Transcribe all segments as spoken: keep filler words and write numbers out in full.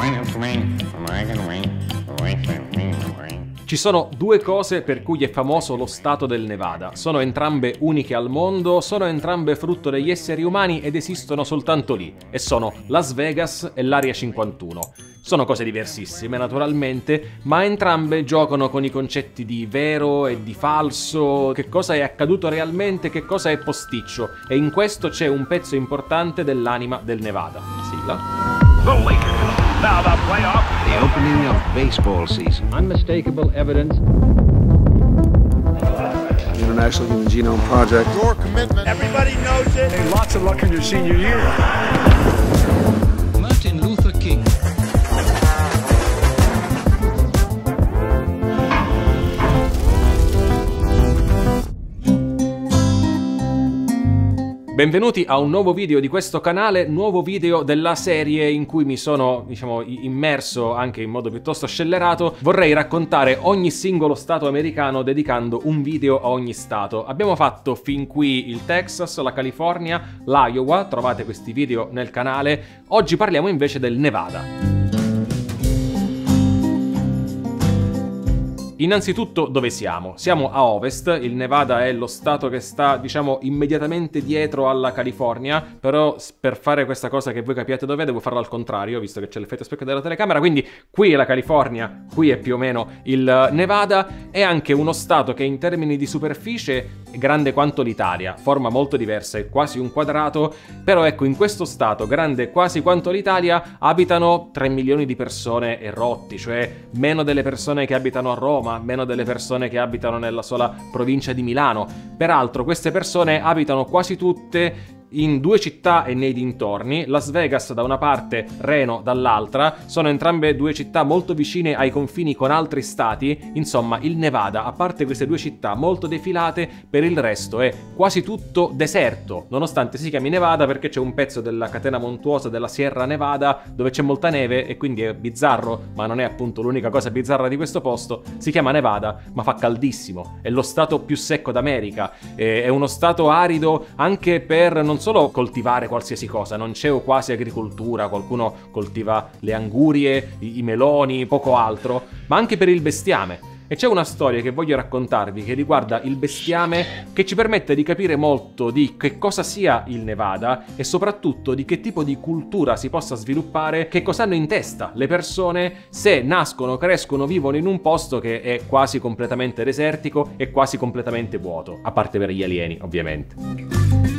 Ci sono due cose per cui è famoso lo stato del Nevada. Sono entrambe uniche al mondo, sono entrambe frutto degli esseri umani ed esistono soltanto lì. E sono Las Vegas e l'Area cinquantuno. Sono cose diversissime naturalmente, ma entrambe giocano con i concetti di vero e di falso, che cosa è accaduto realmente, che cosa è posticcio. E in questo c'è un pezzo importante dell'anima del Nevada. Sigla. Now the playoff. The opening of baseball season. Unmistakable evidence. International Human Genome Project. Your commitment. Everybody knows it. Hey, lots of luck in your senior year. Martin Luther King. Benvenuti a un nuovo video di questo canale, nuovo video della serie in cui mi sono, diciamo, immerso anche in modo piuttosto scellerato. Vorrei raccontare ogni singolo stato americano dedicando un video a ogni stato. Abbiamo fatto fin qui il Texas, la California, l'Iowa, trovate questi video nel canale. Oggi parliamo invece del Nevada. Innanzitutto dove siamo? Siamo a ovest, il Nevada è lo stato che sta, diciamo, immediatamente dietro alla California, però per fare questa cosa che voi capiate dov'è devo farlo al contrario, visto che c'è l'effetto specchio della telecamera, quindi qui è la California, qui è più o meno il Nevada, è anche uno stato che in termini di superficie è grande quanto l'Italia, forma molto diversa, è quasi un quadrato, però ecco, in questo stato, grande quasi quanto l'Italia, abitano tre milioni di persone e rotti, cioè meno delle persone che abitano a Roma, meno delle persone che abitano nella sola provincia di Milano. Peraltro queste persone abitano quasi tutte in due città e nei dintorni, Las Vegas da una parte, Reno dall'altra, sono entrambe due città molto vicine ai confini con altri stati. Insomma, il Nevada, a parte queste due città molto defilate, per il resto è quasi tutto deserto, nonostante si chiami Nevada perché c'è un pezzo della catena montuosa della Sierra Nevada dove c'è molta neve e quindi è bizzarro, ma non è appunto l'unica cosa bizzarra di questo posto. Si chiama Nevada, ma fa caldissimo, è lo stato più secco d'America, è uno stato arido anche per non solo coltivare qualsiasi cosa, non c'è quasi agricoltura, qualcuno coltiva le angurie, i, i meloni, poco altro, ma anche per il bestiame. E c'è una storia che voglio raccontarvi che riguarda il bestiame, che ci permette di capire molto di che cosa sia il Nevada e soprattutto di che tipo di cultura si possa sviluppare, che cosa hanno in testa le persone se nascono, crescono, vivono in un posto che è quasi completamente desertico e quasi completamente vuoto, a parte per gli alieni ovviamente.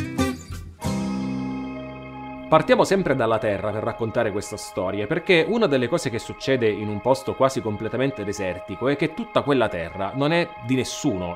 Partiamo sempre dalla terra per raccontare questa storia, perché una delle cose che succede in un posto quasi completamente desertico è che tutta quella terra non è di nessuno.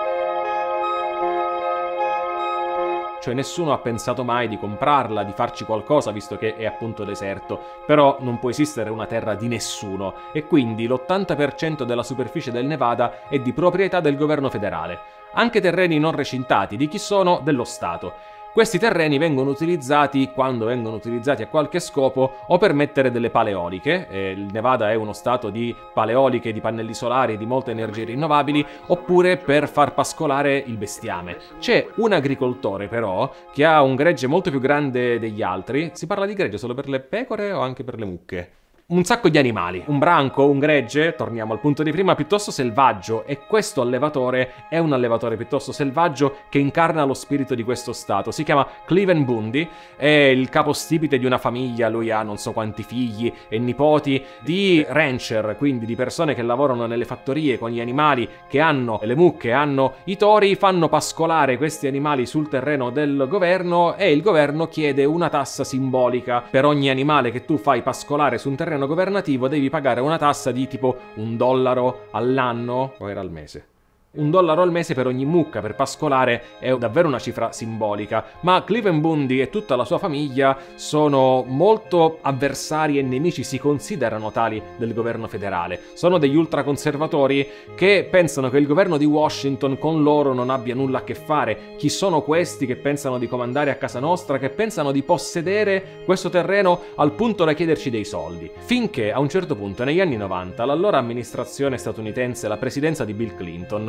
Cioè nessuno ha pensato mai di comprarla, di farci qualcosa, visto che è appunto deserto, però non può esistere una terra di nessuno e quindi l'ottanta per cento della superficie del Nevada è di proprietà del governo federale. Anche terreni non recintati, di chi sono? Dello Stato. Questi terreni vengono utilizzati, quando vengono utilizzati a qualche scopo, o per mettere delle pale eoliche, eh, il Nevada è uno stato di pale eoliche, di pannelli solari e di molte energie rinnovabili, oppure per far pascolare il bestiame. C'è un agricoltore però che ha un gregge molto più grande degli altri. Si parla di gregge solo per le pecore o anche per le mucche? Un sacco di animali, un branco, un gregge, torniamo al punto di prima, piuttosto selvaggio, e questo allevatore è un allevatore piuttosto selvaggio che incarna lo spirito di questo stato. Si chiama Cliven Bundy, è il capostipite di una famiglia, lui ha non so quanti figli e nipoti, di rancher, quindi di persone che lavorano nelle fattorie con gli animali, che hanno le mucche, hanno i tori, fanno pascolare questi animali sul terreno del governo e il governo chiede una tassa simbolica. Per ogni animale che tu fai pascolare su un terreno governativo devi pagare una tassa di tipo un dollaro all'anno o era al mese. Un dollaro al mese per ogni mucca, per pascolare, è davvero una cifra simbolica, ma Cliven Bundy e tutta la sua famiglia sono molto avversari e nemici, si considerano tali, del governo federale. Sono degli ultraconservatori che pensano che il governo di Washington con loro non abbia nulla a che fare. Chi sono questi che pensano di comandare a casa nostra, che pensano di possedere questo terreno al punto da chiederci dei soldi? Finché a un certo punto, negli anni novanta, l'allora amministrazione statunitense, la presidenza di Bill Clinton,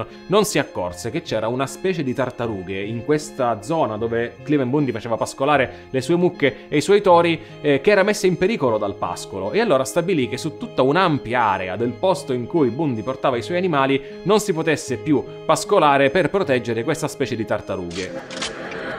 non si accorse che c'era una specie di tartarughe in questa zona dove Cliven Bundy faceva pascolare le sue mucche e i suoi tori, eh, che era messa in pericolo dal pascolo, e allora stabilì che su tutta un'ampia area del posto in cui Bundy portava i suoi animali non si potesse più pascolare per proteggere questa specie di tartarughe.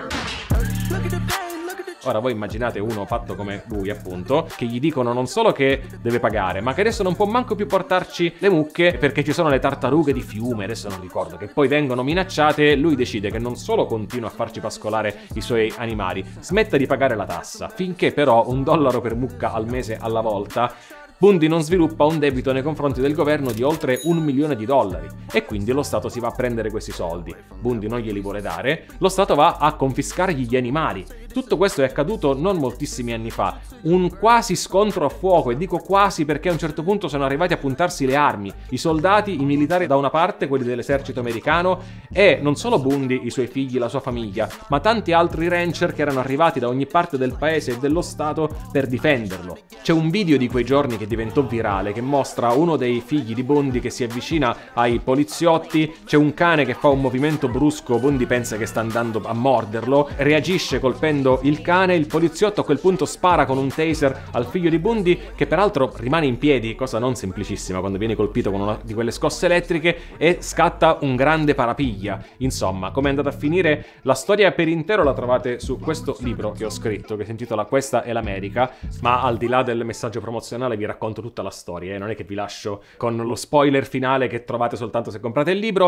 Ora voi immaginate uno fatto come lui, appunto, che gli dicono non solo che deve pagare, ma che adesso non può manco più portarci le mucche perché ci sono le tartarughe di fiume, adesso non ricordo, che poi vengono minacciate. Lui decide che non solo continua a farci pascolare i suoi animali, smetta di pagare la tassa, finché però un dollaro per mucca al mese alla volta Bundy non sviluppa un debito nei confronti del governo di oltre un milione di dollari e quindi lo Stato si va a prendere questi soldi. Bundy non glieli vuole dare, lo Stato va a confiscargli gli animali. Tutto questo è accaduto non moltissimi anni fa, un quasi scontro a fuoco, e dico quasi perché a un certo punto sono arrivati a puntarsi le armi, i soldati, i militari da una parte, quelli dell'esercito americano, e non solo Bundy, i suoi figli, la sua famiglia, ma tanti altri rancher che erano arrivati da ogni parte del paese e dello Stato per difenderlo. C'è un video di quei giorni che diventò virale che mostra uno dei figli di Bundy che si avvicina ai poliziotti, c'è un cane che fa un movimento brusco, Bundy pensa che sta andando a morderlo, reagisce colpendo il cane, il poliziotto a quel punto spara con un taser al figlio di Bundy, che peraltro rimane in piedi, cosa non semplicissima quando viene colpito con una di quelle scosse elettriche, e scatta un grande parapiglia. Insomma, come è andata a finire la storia per intero la trovate su questo libro che ho scritto, che si intitola Questa è l'America, ma al di là del messaggio promozionale vi racconto tutta la storia, eh? Non è che vi lascio con lo spoiler finale che trovate soltanto se comprate il libro.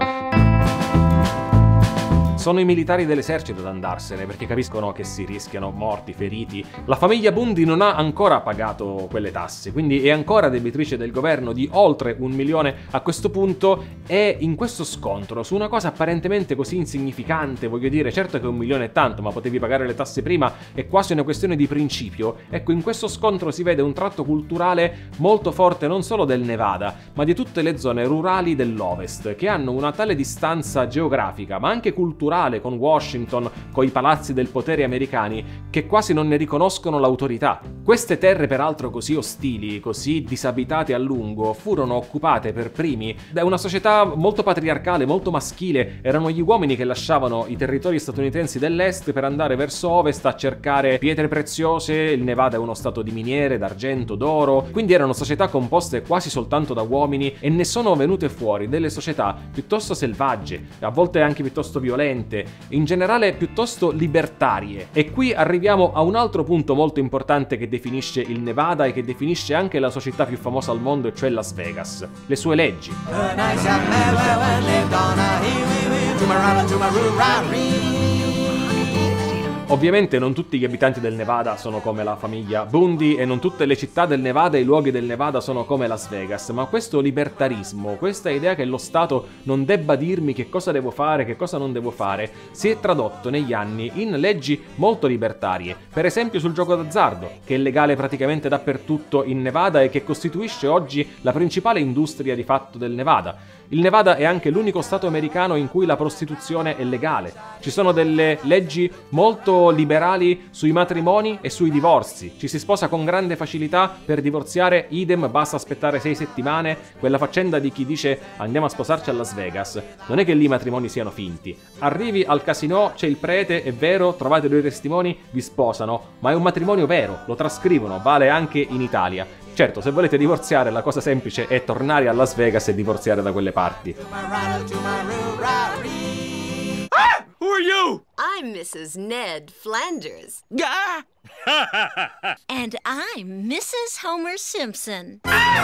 Sono i militari dell'esercito ad andarsene perché capiscono che si rischiano morti, feriti. La famiglia Bundy non ha ancora pagato quelle tasse, quindi è ancora debitrice del governo di oltre un milione a questo punto, e in questo scontro su una cosa apparentemente così insignificante, voglio dire, certo che un milione è tanto, ma potevi pagare le tasse prima, è quasi una questione di principio. Ecco, in questo scontro si vede un tratto culturale molto forte non solo del Nevada, ma di tutte le zone rurali dell'Ovest, che hanno una tale distanza geografica, ma anche culturale con Washington, con i palazzi del potere americani, che quasi non ne riconoscono l'autorità. Queste terre, peraltro così ostili, così disabitate a lungo, furono occupate per primi da una società molto patriarcale, molto maschile. Erano gli uomini che lasciavano i territori statunitensi dell'est per andare verso ovest a cercare pietre preziose. Il Nevada è uno stato di miniere, d'argento, d'oro, quindi erano società composte quasi soltanto da uomini, e ne sono venute fuori delle società piuttosto selvagge, a volte anche piuttosto violente, in generale piuttosto libertarie. E qui arriviamo a un altro punto molto importante che definisce il Nevada e che definisce anche la sua città più famosa al mondo, e cioè Las Vegas: le sue leggi. Ovviamente non tutti gli abitanti del Nevada sono come la famiglia Bundy, e non tutte le città del Nevada e i luoghi del Nevada sono come Las Vegas, ma questo libertarismo, questa idea che lo Stato non debba dirmi che cosa devo fare, che cosa non devo fare, si è tradotto negli anni in leggi molto libertarie. Per esempio sul gioco d'azzardo, che è legale praticamente dappertutto in Nevada e che costituisce oggi la principale industria di fatto del Nevada. Il Nevada è anche l'unico stato americano in cui la prostituzione è legale. Ci sono delle leggi molto liberali sui matrimoni e sui divorzi. Ci si sposa con grande facilità, per divorziare idem, basta aspettare sei settimane. Quella faccenda di chi dice andiamo a sposarci a Las Vegas, non è che lì i matrimoni siano finti. Arrivi al casino, c'è il prete, è vero, trovate due testimoni, vi sposano, ma è un matrimonio vero, lo trascrivono, vale anche in Italia. Certo, se volete divorziare la cosa semplice è tornare a Las Vegas e divorziare da quelle parti. Ah! Who are you? I'm Missus Ned Flanders. Ah! And I'm Missus Homer Simpson.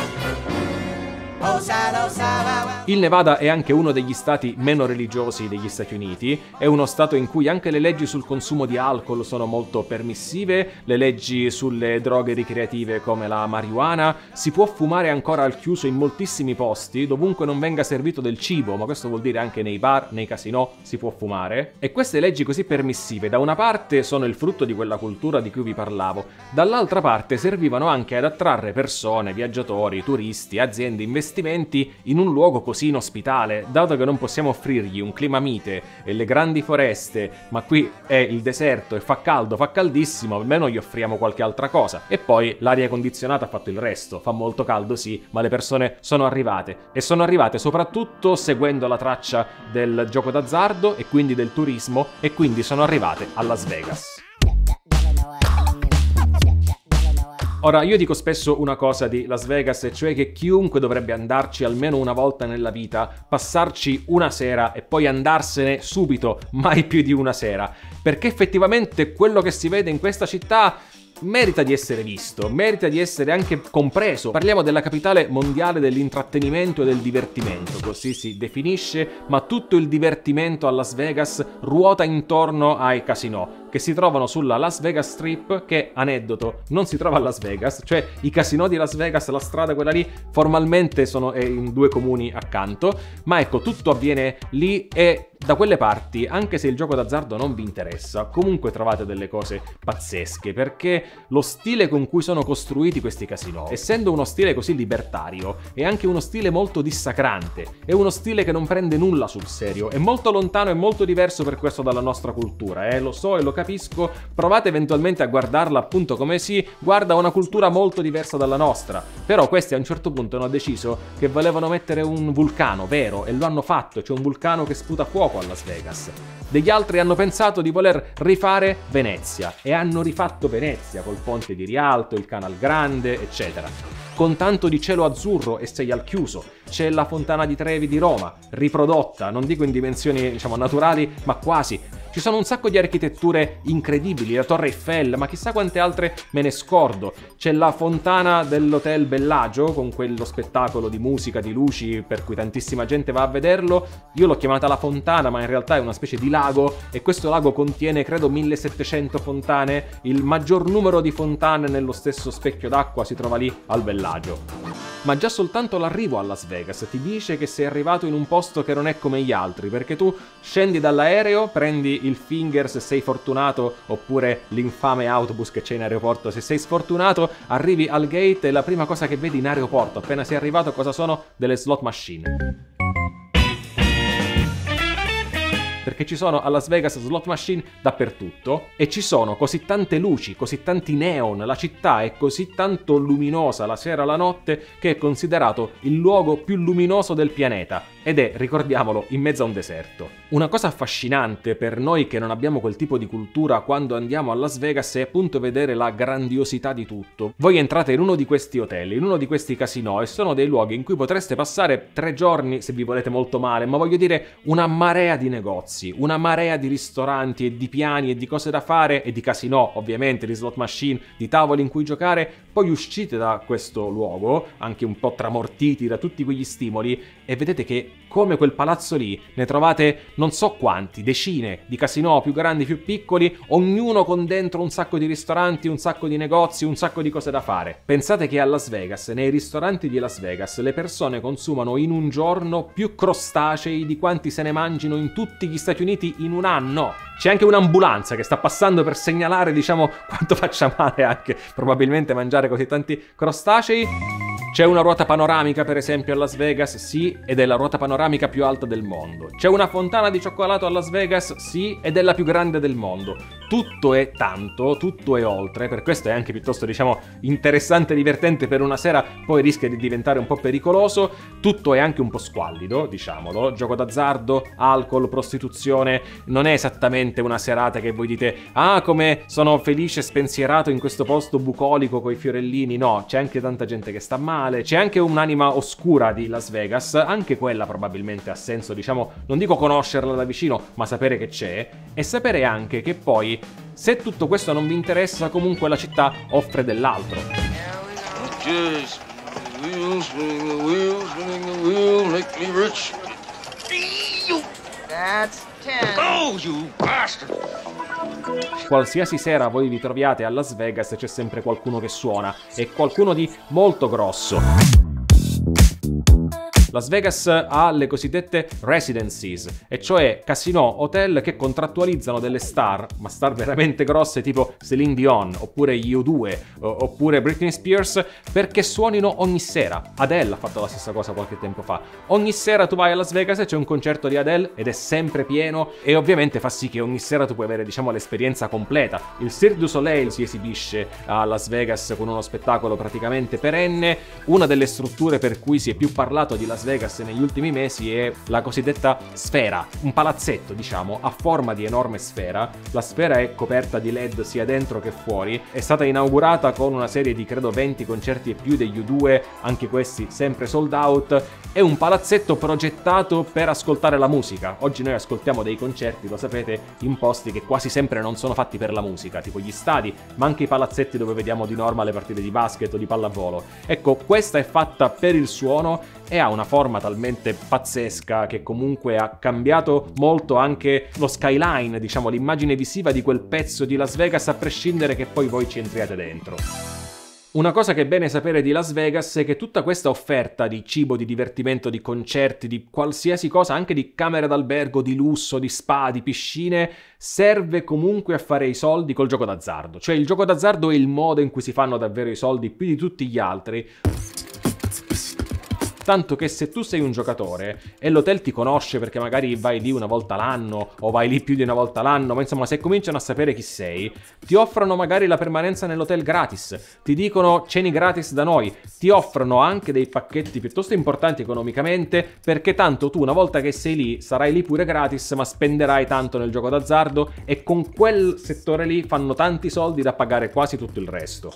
Il Nevada è anche uno degli stati meno religiosi degli Stati Uniti, è uno stato in cui anche le leggi sul consumo di alcol sono molto permissive, le leggi sulle droghe ricreative come la marijuana, si può fumare ancora al chiuso in moltissimi posti, dovunque non venga servito del cibo, ma questo vuol dire anche nei bar, nei casinò si può fumare. E queste leggi così permissive da una parte sono il frutto di quella cultura di cui vi parlavo, dall'altra parte servivano anche ad attrarre persone, viaggiatori, turisti, aziende, investitori investimenti in un luogo così inospitale, dato che non possiamo offrirgli un clima mite e le grandi foreste, ma qui è il deserto e fa caldo, fa caldissimo, almeno gli offriamo qualche altra cosa. E poi l'aria condizionata ha fatto il resto, fa molto caldo sì, ma le persone sono arrivate, e sono arrivate soprattutto seguendo la traccia del gioco d'azzardo e quindi del turismo, e quindi sono arrivate a Las Vegas. Ora, io dico spesso una cosa di Las Vegas, e cioè che chiunque dovrebbe andarci almeno una volta nella vita, passarci una sera e poi andarsene subito, mai più di una sera, perché effettivamente quello che si vede in questa città merita di essere visto, merita di essere anche compreso. Parliamo della capitale mondiale dell'intrattenimento e del divertimento, così si definisce, ma tutto il divertimento a Las Vegas ruota intorno ai casinò, che si trovano sulla Las Vegas Strip, che, aneddoto, non si trova a Las Vegas, cioè i casinò di Las Vegas, la strada quella lì, formalmente sono in due comuni accanto, ma ecco, tutto avviene lì, e da quelle parti, anche se il gioco d'azzardo non vi interessa, comunque trovate delle cose pazzesche, perché lo stile con cui sono costruiti questi casinò, essendo uno stile così libertario, è anche uno stile molto dissacrante, è uno stile che non prende nulla sul serio, è molto lontano e molto diverso per questo dalla nostra cultura, eh, lo so e lo capisco, provate eventualmente a guardarla appunto come si guarda una cultura molto diversa dalla nostra, però questi a un certo punto hanno deciso che volevano mettere un vulcano vero, e lo hanno fatto, c'è un vulcano che sputa fuoco a Las Vegas. Degli altri hanno pensato di voler rifare Venezia, e hanno rifatto Venezia col ponte di Rialto, il Canal Grande, eccetera, con tanto di cielo azzurro e sei al chiuso. C'è la Fontana di Trevi di Roma, riprodotta, non dico in dimensioni diciamo naturali, ma quasi. Ci sono un sacco di architetture incredibili, la Torre Eiffel, ma chissà quante altre me ne scordo. C'è la fontana dell'Hotel Bellagio, con quello spettacolo di musica, di luci, per cui tantissima gente va a vederlo. Io l'ho chiamata la fontana, ma in realtà è una specie di lago, e questo lago contiene, credo, millesettecento fontane. Il maggior numero di fontane nello stesso specchio d'acqua si trova lì al Bellagio. Ma già soltanto l'arrivo a Las Vegas ti dice che sei arrivato in un posto che non è come gli altri, perché tu scendi dall'aereo, prendi il Finger se sei fortunato, oppure l'infame autobus che c'è in aeroporto se sei sfortunato, arrivi al gate e la prima cosa che vedi in aeroporto appena sei arrivato cosa sono? Delle slot machine. Perché ci sono a Las Vegas slot machine dappertutto, e ci sono così tante luci, così tanti neon, la città è così tanto luminosa la sera e la notte che è considerato il luogo più luminoso del pianeta, ed è, ricordiamolo, in mezzo a un deserto. Una cosa affascinante per noi che non abbiamo quel tipo di cultura quando andiamo a Las Vegas è appunto vedere la grandiosità di tutto. Voi entrate in uno di questi hotel, in uno di questi casinò, e sono dei luoghi in cui potreste passare tre giorni se vi volete molto male, ma voglio dire una marea di negozi, una marea di ristoranti e di piani e di cose da fare, e di casinò ovviamente, di slot machine, di tavoli in cui giocare. Poi uscite da questo luogo anche un po' tramortiti da tutti quegli stimoli, e vedete che come quel palazzo lì ne trovate non so quanti, decine di casinò, più grandi, più piccoli, ognuno con dentro un sacco di ristoranti, un sacco di negozi, un sacco di cose da fare. Pensate che a Las Vegas, nei ristoranti di Las Vegas, le persone consumano in un giorno più crostacei di quanti se ne mangino in tutti gli Stati Uniti in un anno. C'è anche un'ambulanza che sta passando per segnalare, diciamo, quanto faccia male anche probabilmente mangiare così tanti crostacei. C'è una ruota panoramica, per esempio, a Las Vegas? Sì, ed è la ruota panoramica più alta del mondo. C'è una fontana di cioccolato a Las Vegas? Sì, ed è la più grande del mondo. Tutto è tanto, tutto è oltre, per questo è anche piuttosto, diciamo, interessante e divertente per una sera, poi rischia di diventare un po' pericoloso. Tutto è anche un po' squallido, diciamolo. Gioco d'azzardo, alcol, prostituzione. Non è esattamente una serata che voi dite «Ah, come sono felice e spensierato in questo posto bucolico coi fiorellini». No, c'è anche tanta gente che sta male, c'è anche un'anima oscura di Las Vegas, anche quella probabilmente ha senso, diciamo, non dico conoscerla da vicino, ma sapere che c'è, e sapere anche che poi, se tutto questo non vi interessa, comunque la città offre dell'altro. Qualsiasi sera voi vi troviate a Las Vegas c'è sempre qualcuno che suona, e qualcuno di molto grosso. Las Vegas ha le cosiddette residencies, e cioè casinò, hotel che contrattualizzano delle star, ma star veramente grosse tipo Celine Dion, oppure gli U due, oppure Britney Spears, perché suonino ogni sera. Adele ha fatto la stessa cosa qualche tempo fa. Ogni sera tu vai a Las Vegas e c'è un concerto di Adele ed è sempre pieno, e ovviamente fa sì che ogni sera tu puoi avere, diciamo, l'esperienza completa. Il Cirque du Soleil si esibisce a Las Vegas con uno spettacolo praticamente perenne. Una delle strutture per cui si è più parlato di Las Vegas negli ultimi mesi è la cosiddetta sfera, un palazzetto, diciamo, a forma di enorme sfera. La sfera è coperta di L E D sia dentro che fuori, è stata inaugurata con una serie di credo venti concerti e più degli U due, anche questi sempre sold out. È un palazzetto progettato per ascoltare la musica. Oggi noi ascoltiamo dei concerti, lo sapete, in posti che quasi sempre non sono fatti per la musica, tipo gli stadi, ma anche i palazzetti dove vediamo di norma le partite di basket o di pallavolo. Ecco, questa è fatta per il suono e ha una forma talmente pazzesca che comunque ha cambiato molto anche lo skyline, diciamo, l'immagine visiva di quel pezzo di Las Vegas, a prescindere che poi voi ci entriate dentro. Una cosa che è bene sapere di Las Vegas è che tutta questa offerta di cibo, di divertimento, di concerti, di qualsiasi cosa, anche di camere d'albergo, di lusso, di spa, di piscine, serve comunque a fare i soldi col gioco d'azzardo. Cioè il gioco d'azzardo è il modo in cui si fanno davvero i soldi più di tutti gli altri. Tanto che se tu sei un giocatore e l'hotel ti conosce perché magari vai lì una volta l'anno o vai lì più di una volta l'anno, ma insomma se cominciano a sapere chi sei, ti offrono magari la permanenza nell'hotel gratis, ti dicono ceni gratis da noi, ti offrono anche dei pacchetti piuttosto importanti economicamente, perché tanto tu una volta che sei lì sarai lì pure gratis, ma spenderai tanto nel gioco d'azzardo e con quel settore lì fanno tanti soldi da pagare quasi tutto il resto.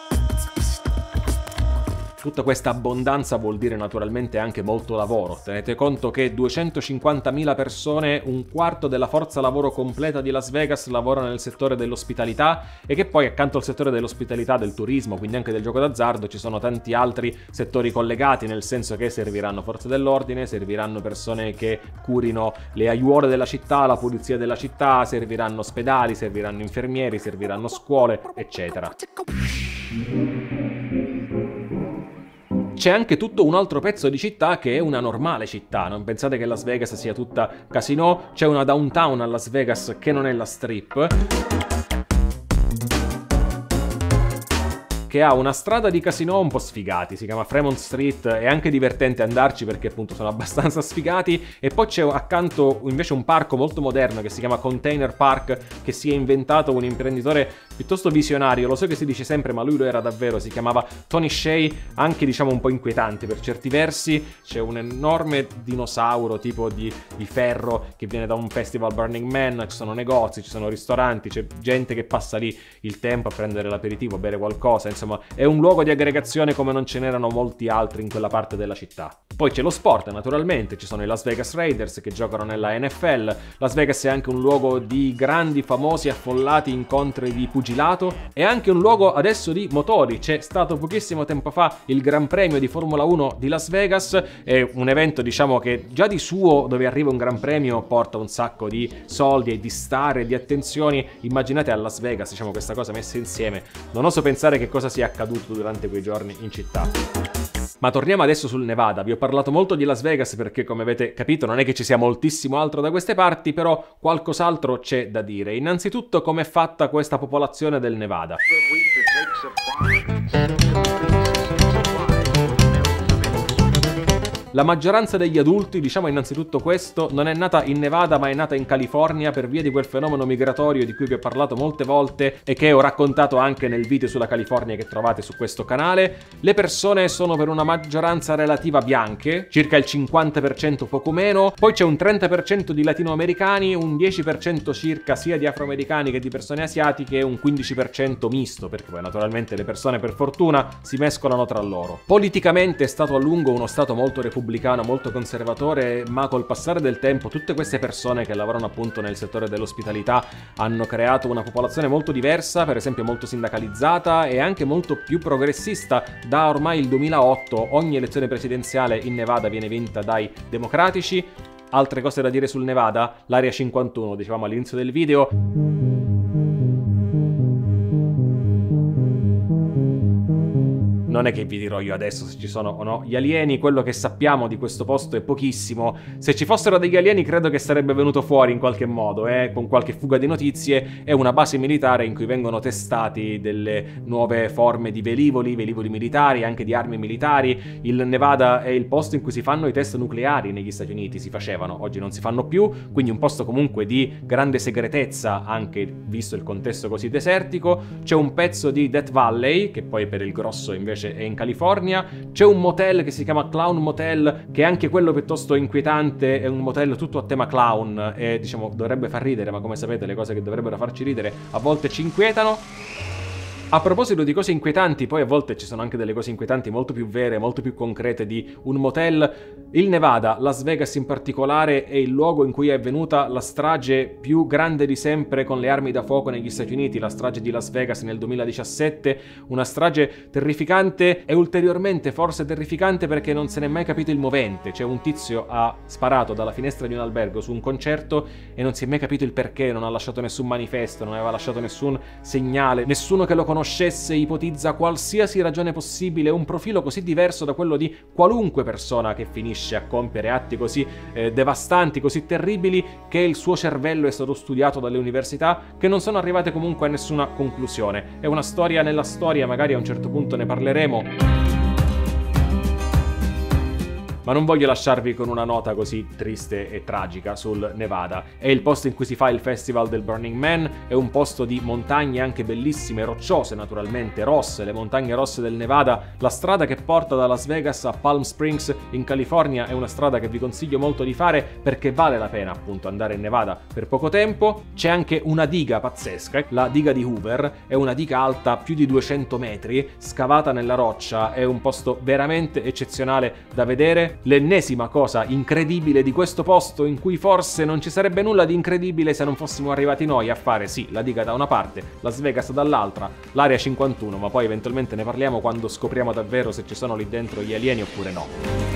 Tutta questa abbondanza vuol dire naturalmente anche molto lavoro. Tenete conto che duecentocinquantamila persone, un quarto della forza lavoro completa di Las Vegas, lavorano nel settore dell'ospitalità, e che poi accanto al settore dell'ospitalità, del turismo, quindi anche del gioco d'azzardo, ci sono tanti altri settori collegati, nel senso che serviranno forze dell'ordine, serviranno persone che curino le aiuole della città, la pulizia della città, serviranno ospedali, serviranno infermieri, serviranno scuole, eccetera. C'è anche tutto un altro pezzo di città che è una normale città, non pensate che Las Vegas sia tutta casino, c'è una downtown a Las Vegas che non è la Strip, che ha una strada di casinò un po' sfigati, si chiama Fremont Street, è anche divertente andarci perché appunto sono abbastanza sfigati, e poi c'è accanto invece un parco molto moderno che si chiama Container Park, che si è inventato un imprenditore piuttosto visionario, lo so che si dice sempre ma lui lo era davvero, si chiamava Tony Hsieh, anche diciamo un po' inquietante per certi versi. C'è un enorme dinosauro tipo di, di ferro che viene da un festival Burning Man, ci sono negozi, ci sono ristoranti, c'è gente che passa lì il tempo a prendere l'aperitivo, a bere qualcosa, insomma è un luogo di aggregazione come non ce n'erano molti altri in quella parte della città. Poi c'è lo sport naturalmente, ci sono i Las Vegas Raiders che giocano nella N F L, Las Vegas è anche un luogo di grandi, famosi, affollati incontri di pugilato, è anche un luogo adesso di motori, c'è stato pochissimo tempo fa il Gran Premio di Formula uno di Las Vegas, è un evento diciamo che già di suo dove arriva un Gran Premio porta un sacco di soldi e di star e di attenzioni, immaginate a Las Vegas diciamo questa cosa messa insieme, non oso pensare che cosa sia accaduto durante quei giorni in città. Ma torniamo adesso sul Nevada. Vi ho parlato molto di Las Vegas perché, come avete capito, non è che ci sia moltissimo altro da queste parti, però qualcos'altro c'è da dire. Innanzitutto, com'è fatta questa popolazione del Nevada. La maggioranza degli adulti, diciamo innanzitutto questo, non è nata in Nevada ma è nata in California per via di quel fenomeno migratorio di cui vi ho parlato molte volte e che ho raccontato anche nel video sulla California che trovate su questo canale. Le persone sono per una maggioranza relativa bianche, circa il cinquanta per cento poco meno, poi c'è un trenta per cento di latinoamericani, un dieci per cento circa sia di afroamericani che di persone asiatiche e un quindici per cento misto, perché poi naturalmente le persone per fortuna si mescolano tra loro. Politicamente è stato a lungo uno stato molto repubblicano, molto conservatore, ma col passare del tempo tutte queste persone che lavorano appunto nel settore dell'ospitalità hanno creato una popolazione molto diversa, per esempio molto sindacalizzata e anche molto più progressista. Da ormai il duemilaotto ogni elezione presidenziale in Nevada viene vinta dai democratici. Altre cose da dire sul Nevada? L'area cinquantuno, dicevamo all'inizio del video. non è che vi dirò io adesso se ci sono o no gli alieni, quello che sappiamo di questo posto è pochissimo. Se ci fossero degli alieni credo che sarebbe venuto fuori in qualche modo, eh, con qualche fuga di notizie. È una base militare in cui vengono testati delle nuove forme di velivoli, velivoli militari, anche di armi militari. Il Nevada è il posto in cui si fanno i test nucleari negli Stati Uniti, si facevano, oggi non si fanno più, quindi un posto comunque di grande segretezza, anche visto il contesto così desertico. C'è un pezzo di Death Valley, che poi per il grosso invece è in California. C'è un motel che si chiama Clown Motel, che è anche quello piuttosto inquietante, è un motel tutto a tema clown e diciamo dovrebbe far ridere, ma come sapete le cose che dovrebbero farci ridere a volte ci inquietano. A proposito di cose inquietanti, poi a volte ci sono anche delle cose inquietanti molto più vere, molto più concrete di un motel. Il Nevada, Las Vegas in particolare, è il luogo in cui è avvenuta la strage più grande di sempre con le armi da fuoco negli Stati Uniti, la strage di Las Vegas nel duemiladiciassette, una strage terrificante e ulteriormente forse terrificante perché non se n'è mai capito il movente. Cioè un tizio ha sparato dalla finestra di un albergo su un concerto e non si è mai capito il perché, non ha lasciato nessun manifesto, non aveva lasciato nessun segnale, nessuno che lo conoscesse ipotizza qualsiasi ragione possibile, un profilo così diverso da quello di qualunque persona che finisce a compiere atti così eh, devastanti, così terribili, che il suo cervello è stato studiato dalle università che non sono arrivate comunque a nessuna conclusione. È una storia nella storia, magari a un certo punto ne parleremo. Ma non voglio lasciarvi con una nota così triste e tragica sul Nevada. È il posto in cui si fa il festival del Burning Man, è un posto di montagne anche bellissime, rocciose naturalmente, rosse, le montagne rosse del Nevada. La strada che porta da Las Vegas a Palm Springs in California è una strada che vi consiglio molto di fare perché vale la pena appunto andare in Nevada per poco tempo. C'è anche una diga pazzesca, la diga di Hoover, è una diga alta più di duecento metri, scavata nella roccia, è un posto veramente eccezionale da vedere. L'ennesima cosa incredibile di questo posto, in cui forse non ci sarebbe nulla di incredibile se non fossimo arrivati noi a fare, sì, la diga da una parte, Las Vegas dall'altra, l'area cinquantuno, ma poi eventualmente ne parliamo quando scopriamo davvero se ci sono lì dentro gli alieni oppure no.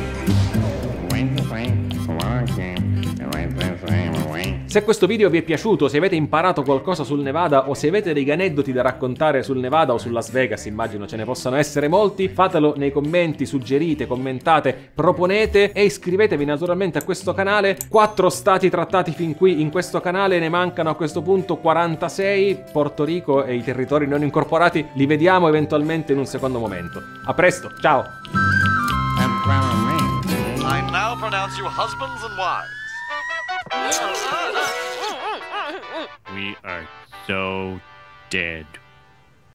Se questo video vi è piaciuto, se avete imparato qualcosa sul Nevada o se avete degli aneddoti da raccontare sul Nevada o su Las Vegas, immagino ce ne possano essere molti, fatelo nei commenti, suggerite, commentate, proponete e iscrivetevi naturalmente a questo canale. Quattro stati trattati fin qui in questo canale, ne mancano a questo punto quarantasei, Porto Rico e i territori non incorporati li vediamo eventualmente in un secondo momento. A presto, ciao! I now pronounce you husbands and wives. We are so dead.